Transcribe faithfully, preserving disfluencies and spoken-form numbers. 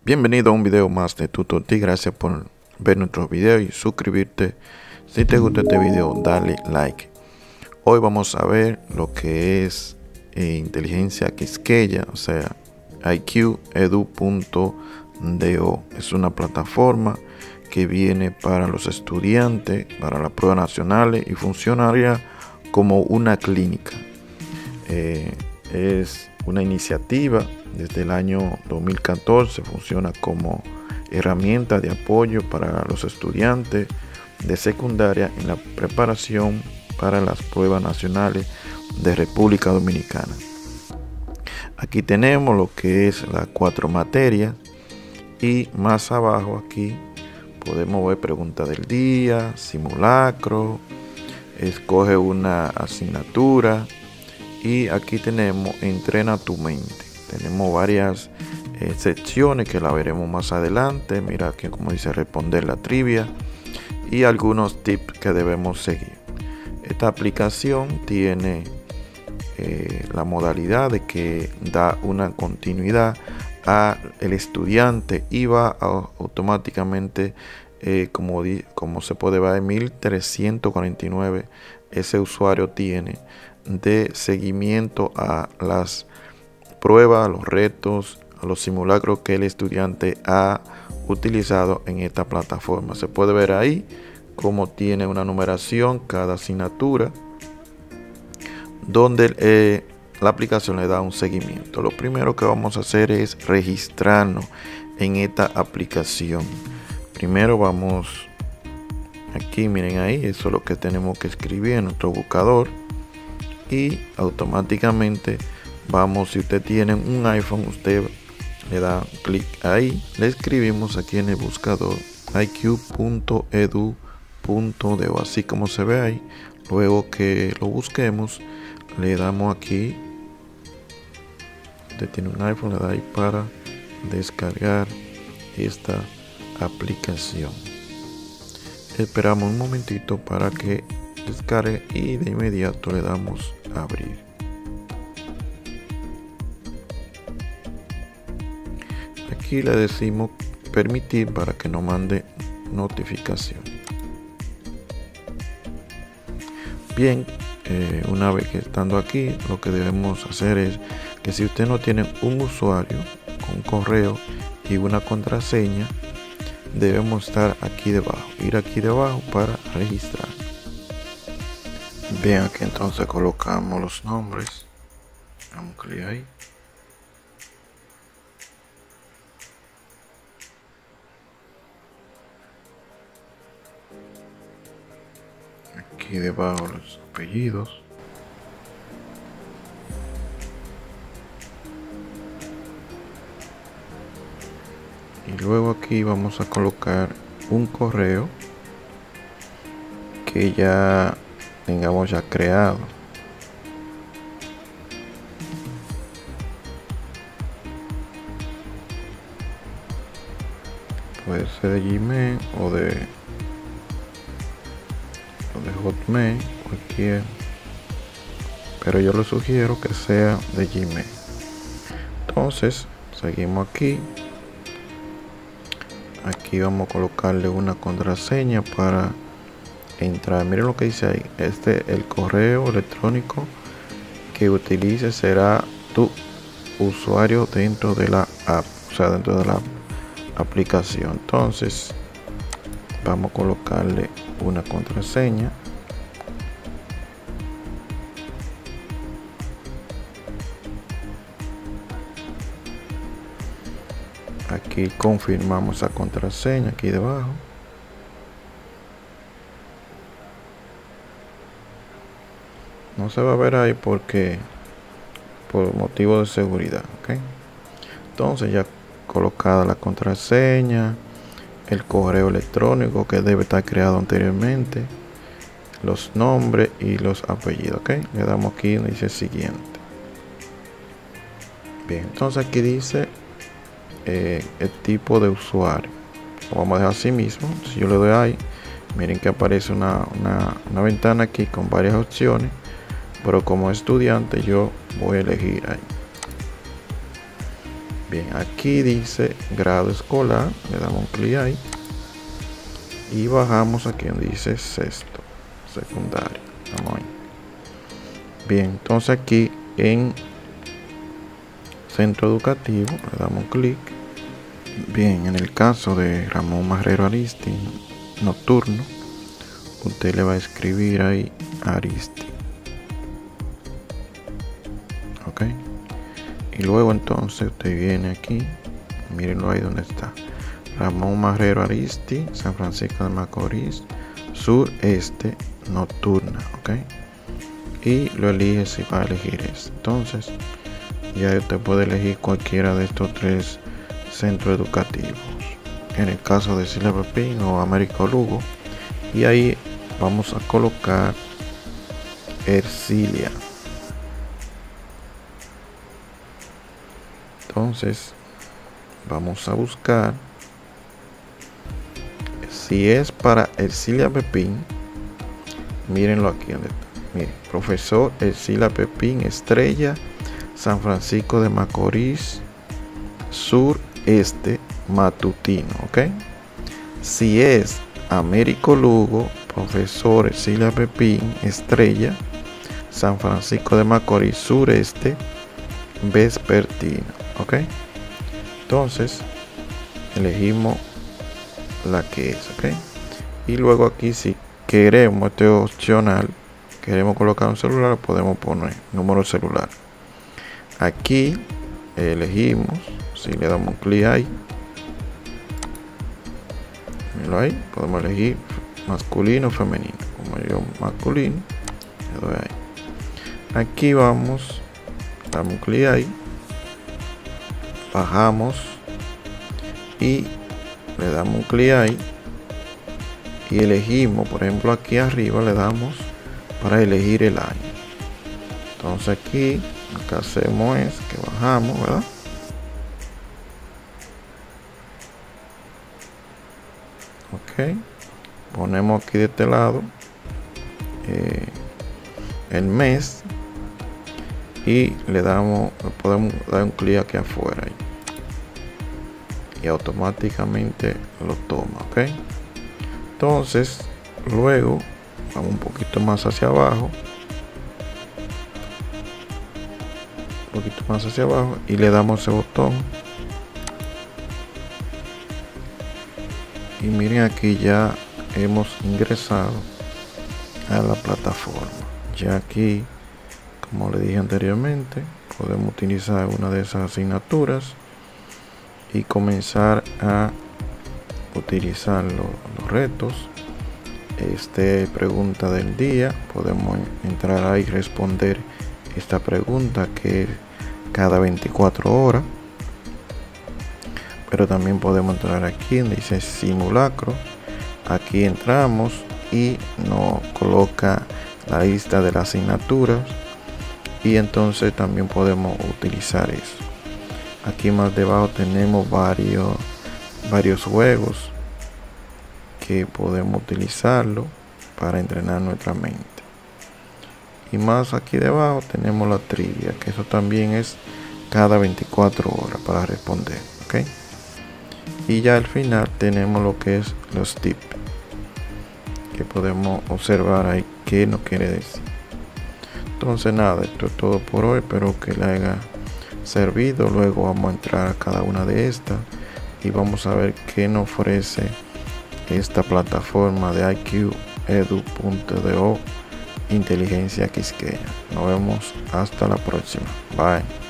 Bienvenido a un video más de TutoTi. Gracias por ver nuestros videos y suscribirte. Si te gusta este video, dale like. Hoy vamos a ver lo que es eh, inteligencia Quisqueya, o sea, I Q Edu punto do. Es una plataforma que viene para los estudiantes, para las pruebas nacionales y funcionaría como una clínica. Eh, es una iniciativa desde el año dos mil catorce, funciona como herramienta de apoyo para los estudiantes de secundaria en la preparación para las pruebas nacionales de República Dominicana. Aquí tenemos lo que es las cuatro materias y más abajo aquí podemos ver preguntas del día, simulacro, escoge una asignatura y aquí tenemos entrena tu mente. Tenemos varias eh, secciones que la veremos más adelante. Mira aquí como dice responder la trivia y algunos tips que debemos seguir. Esta aplicación tiene eh, la modalidad de que da una continuidad al estudiante y va a, automáticamente eh, como, di, como se puede ver en mil trescientos cuarenta y nueve ese usuario tiene de seguimiento a las pruebas, a los retos, a los simulacros que el estudiante ha utilizado en esta plataforma. Se puede ver ahí cómo tiene una numeración cada asignatura donde eh, la aplicación le da un seguimiento. Lo primero que vamos a hacer es registrarnos en esta aplicación. Primero vamos aquí, miren ahí, eso es lo que tenemos que escribir en nuestro buscador y automáticamente vamos, si usted tiene un iPhone, usted le da clic ahí, le escribimos aquí en el buscador I Q punto edu punto do, así como se ve ahí. Luego que lo busquemos, le damos aquí, usted tiene un iPhone, le da ahí para descargar esta aplicación. Esperamos un momentito para que descargue y de inmediato le damos a abrir. Aquí le decimos permitir para que nos mande notificación. Bien, eh, una vez que estando aquí, lo que debemos hacer es que si usted no tiene un usuario con correo y una contraseña, debemos estar aquí debajo, ir aquí debajo para registrar. Bien, aquí entonces colocamos los nombres, damos clic ahí. Aquí debajo los apellidos. Y luego aquí vamos a colocar un correo que ya tengamos ya creado. Puede ser de Gmail o de de Hotmail, cualquier, pero yo le sugiero que sea de Gmail. Entonces seguimos aquí. Aquí vamos a colocarle una contraseña para entrar. Miren lo que dice ahí. Este el correo electrónico que utilice será tu usuario dentro de la app, o sea, dentro de la aplicación. Entonces vamos a colocarle una contraseña. Aquí confirmamos la contraseña aquí debajo. No se va a ver ahí porque por motivo de seguridad, ¿ok? Entonces ya colocada la contraseña, el correo electrónico que debe estar creado anteriormente, los nombres y los apellidos, ¿ok? Le damos aquí donde dice siguiente. Bien, entonces aquí dice eh, el tipo de usuario. Lo vamos a dejar así mismo. Si yo le doy ahí, miren que aparece una, una, una ventana aquí con varias opciones, pero como estudiante yo voy a elegir ahí. Bien, aquí dice grado escolar, le damos un clic ahí y bajamos aquí donde dice sexto secundario. Vamos ahí. Bien, entonces aquí en centro educativo le damos un clic. Bien, en el caso de Ramón Marrero Aristi nocturno, usted le va a escribir ahí Aristi, ok, y luego entonces usted viene aquí, mírenlo ahí donde está, Ramón Marrero Aristi, San Francisco de Macorís, sureste nocturna, ok, y lo elige si va a elegir este. Entonces ya usted puede elegir cualquiera de estos tres centros educativos, en el caso de Ercilia Pepín o Américo Lugo, y ahí vamos a colocar Ercilia. Entonces vamos a buscar si es para Ercilia Pepín. Mírenlo aquí donde está. Miren, profesor Ercilia Pepín, Estrella, San Francisco de Macorís, sureste matutino, ok. Si es Américo Lugo, profesor Ercilia Pepín, Estrella, San Francisco de Macorís, sureste vespertino, ok. Entonces elegimos la que es, ok. Y luego aquí, si queremos, este es opcional, queremos colocar un celular, podemos poner número celular. Aquí elegimos, si le damos un clic ahí, míralo ahí, podemos elegir masculino o femenino. Como yo masculino, le doy ahí. Aquí vamos, damos un clic ahí, bajamos y le damos un clic ahí y elegimos, por ejemplo, aquí arriba le damos para elegir el año. Entonces aquí lo que hacemos es que bajamos, ¿verdad? Ok, ponemos aquí de este lado eh, el mes y le damos, le podemos dar un clic aquí afuera ahí, y automáticamente lo toma, ok. Entonces luego vamos un poquito más hacia abajo, un poquito más hacia abajo y le damos ese botón. Y miren, aquí ya hemos ingresado a la plataforma. Ya aquí, como le dije anteriormente, podemos utilizar una de esas asignaturas y comenzar a utilizar lo, los retos. Este pregunta del día, podemos entrar ahí y responder esta pregunta, que es cada veinticuatro horas. Pero también podemos entrar aquí donde dice simulacro. Aquí entramos y nos coloca la lista de las asignaturas, y entonces también podemos utilizar eso. Aquí más debajo tenemos varios varios juegos que podemos utilizarlo para entrenar nuestra mente. Y más aquí debajo tenemos la trivia, que eso también es cada veinticuatro horas para responder, ok. Y ya al final tenemos lo que es los tips, que podemos observar ahí qué nos quiere decir. Entonces nada, esto es todo por hoy, espero que le haya servido. Luego vamos a entrar a cada una de estas y vamos a ver qué nos ofrece esta plataforma de i q edu punto do Inteligencia Quisqueya. Nos vemos hasta la próxima. Bye.